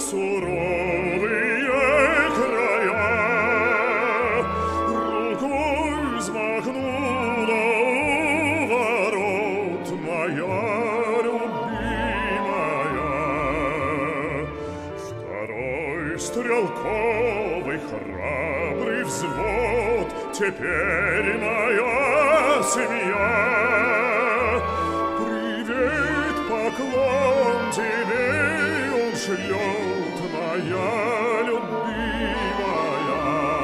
суровые края. Рукой взмахнула у ворот моя любимая. Второй стрелковый храбрый взвод, теперь моя семья. Привет, поклон тебе он шлет, моя любимая.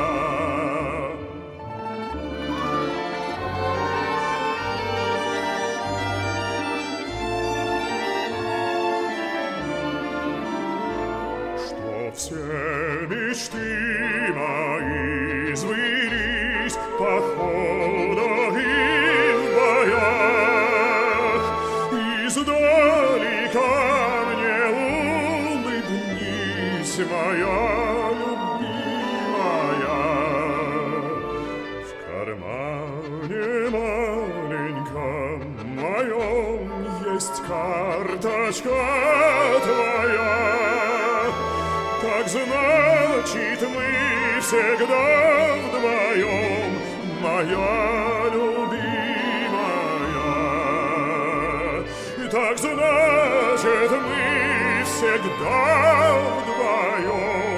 Что все мечты мои сбылись в походах и в боях, издалека мне улыбнись, моя любимая. В кармане маленьком моем есть карточка твоя. Так значит, мы всегда вдвоем, моя любимая. Так значит, мы всегда вдвоем.